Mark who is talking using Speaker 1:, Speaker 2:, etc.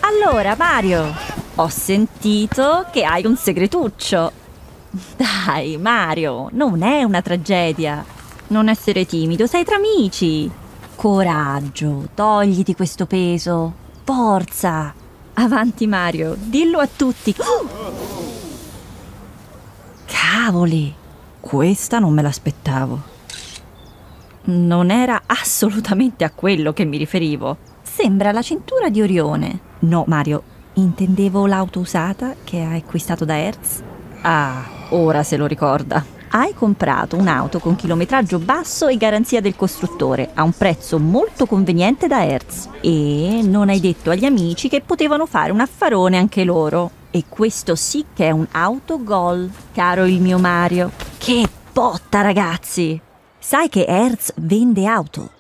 Speaker 1: Allora, Mario, ho sentito che hai un segretuccio. Dai, Mario, non è una tragedia. Non essere timido, sei tra amici. Coraggio, togliti questo peso. Forza. Avanti, Mario, dillo a tutti. Cavoli, questa non me l'aspettavo. Non era assolutamente a quello che mi riferivo. Sembra la cintura di Orione. No, Mario, intendevo l'auto usata che hai acquistato da Hertz. Ah, ora se lo ricorda. Hai comprato un'auto con chilometraggio basso e garanzia del costruttore a un prezzo molto conveniente da Hertz. E non hai detto agli amici che potevano fare un affarone anche loro. E questo sì che è un autogol, caro il mio Mario. Che botta, ragazzi! Sai che Hertz vende auto?